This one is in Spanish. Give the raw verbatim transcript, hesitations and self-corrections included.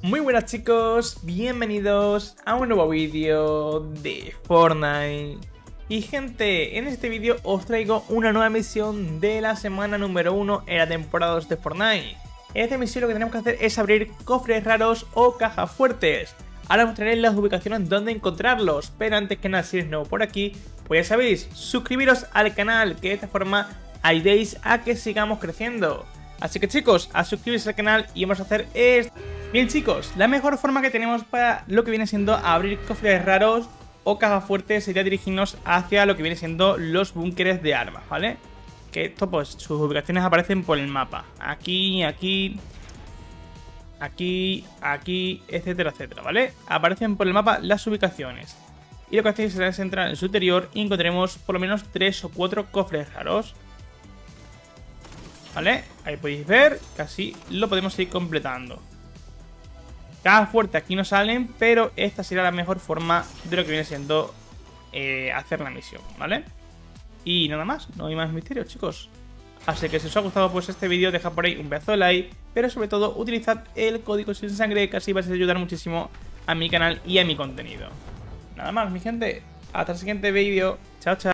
Muy buenas chicos, bienvenidos a un nuevo vídeo de Fortnite. Y gente, en este vídeo os traigo una nueva misión de la semana número uno en la temporada dos de Fortnite. En esta misión lo que tenemos que hacer es abrir cofres raros o cajas fuertes. Ahora os mostraré las ubicaciones donde encontrarlos, pero antes que nada, si eres nuevo por aquí, pues ya sabéis, suscribiros al canal, que de esta forma ayudéis a que sigamos creciendo. Así que chicos, a suscribirse al canal y vamos a hacer esto. Bien chicos, la mejor forma que tenemos para lo que viene siendo abrir cofres raros o cajas fuertes sería dirigirnos hacia lo que viene siendo los búnkeres de armas, ¿vale? Que esto pues sus ubicaciones aparecen por el mapa. Aquí, aquí, aquí, aquí, etcétera, etcétera, ¿vale? Aparecen por el mapa las ubicaciones. Y lo que hacéis es entrar en su interior y encontraremos por lo menos tres o cuatro cofres raros. ¿Vale? Ahí podéis ver que así lo podemos ir completando. Cajas fuertes aquí no salen, pero esta será la mejor forma de lo que viene siendo eh, hacer la misión, ¿vale? Y nada más, no hay más misterio, chicos. Así que si os ha gustado pues este vídeo, dejad por ahí un pedazo de like, pero sobre todo utilizad el código sin sangre, que así vais a ayudar muchísimo a mi canal y a mi contenido. Nada más, mi gente, hasta el siguiente vídeo. Chao, chao.